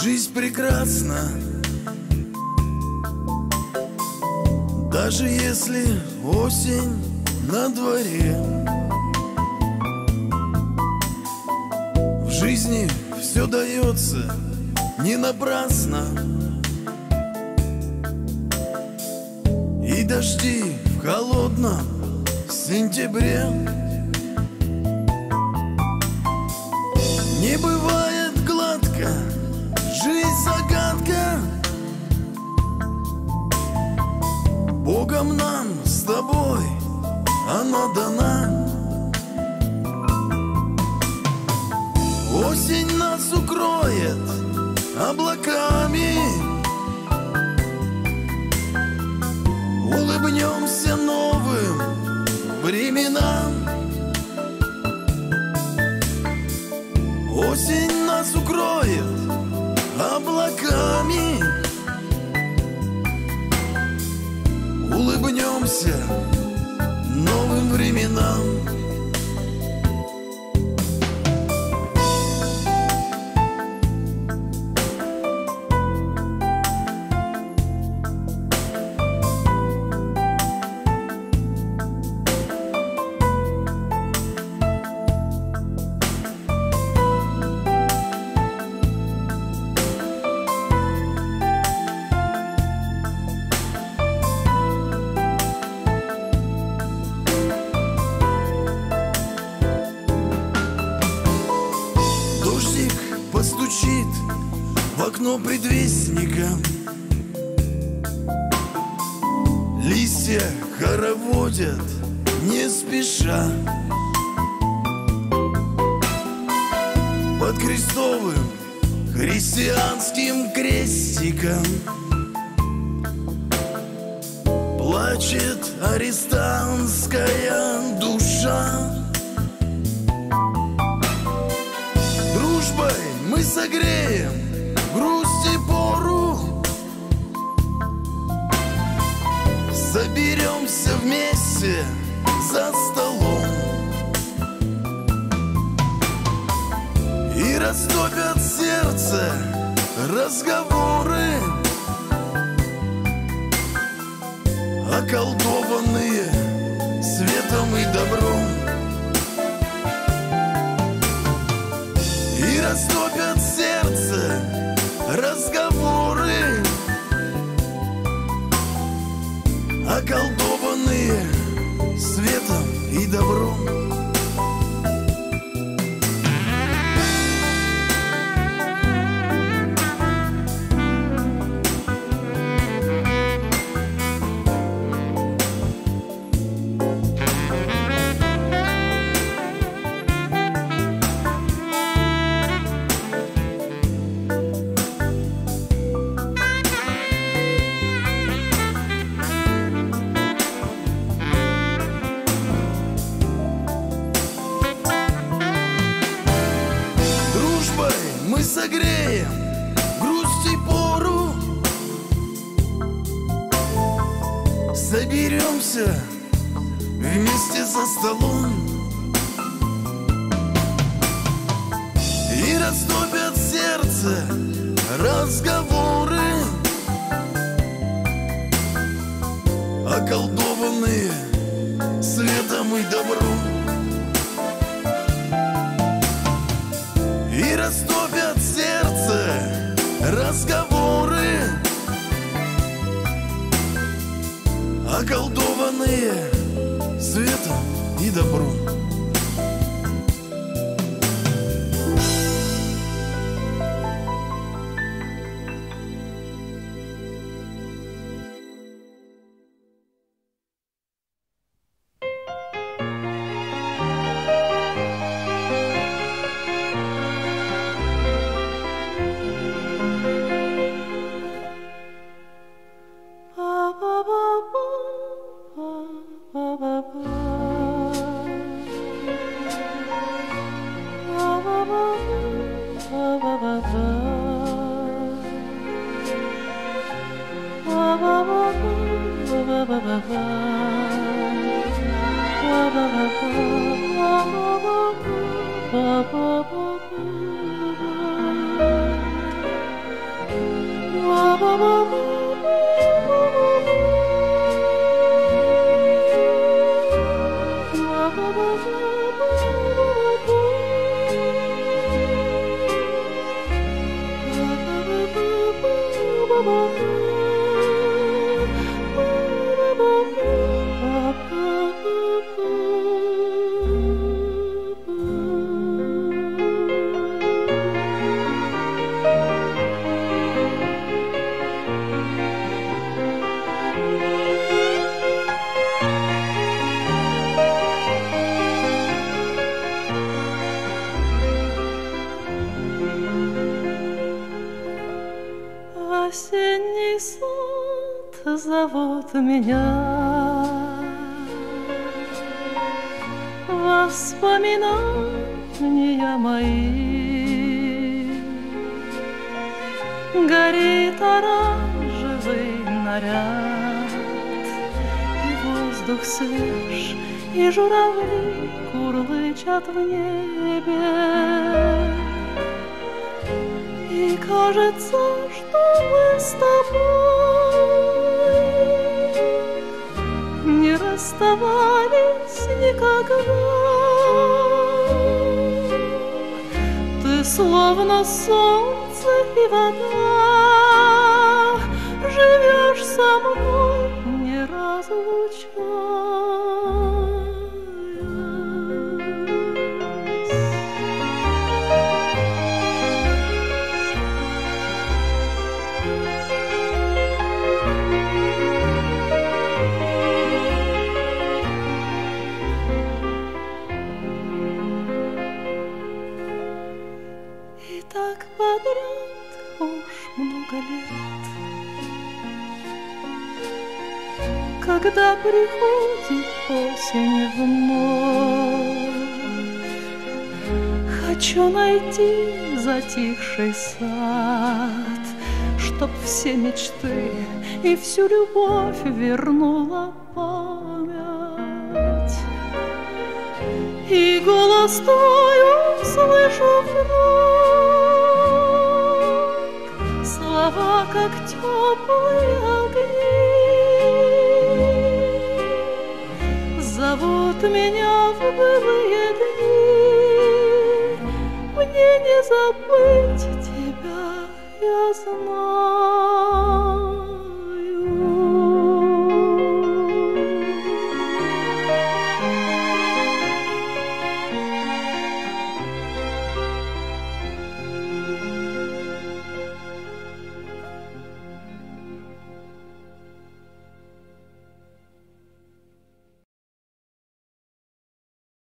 Жизнь прекрасна, даже если осень на дворе. В жизни все дается не напрасно, и дожди в холодном сентябре. Не бывает гладко, жизнь загадка. Богом нам с тобой она дана. Осень нас укроет облаками. Улыбнемся новым временам. Осень нас укроет облаками. Улыбнемся новым временам. Постучит в окно предвестника. Листья хороводят не спеша. Под крестовым христианским крестиком плачет арестантская душа. Дружбой мы согреем грусть и пору. Соберемся вместе за столом и растопят сердце разговоры, околдованные светом и добром. И растопят сердце разговоры, околдованные светом и добром. Мы согреем грусть и пору. Соберемся вместе за столом и растопят сердце разговоры, околдованные светом и добром. И растопят сердце разговоры, околдованные светом и добром. Осенний сад зовут меня, воспоминания мои. Горит оранжевый наряд, и воздух свеж, и журавли курлычат в небе. И кажется, что мы с тобой не расставались никогда. Ты словно солнце и вода, живешь со мной, не разлучаясь. И так подряд уж много лет, когда приходит осень вновь, хочу найти затихший сад, чтоб все мечты и всю любовь вернула память. И голос твой услышу вновь, слова, как теплые огни, зовут меня в былые дни. Мне не забыть тебя, я знаю.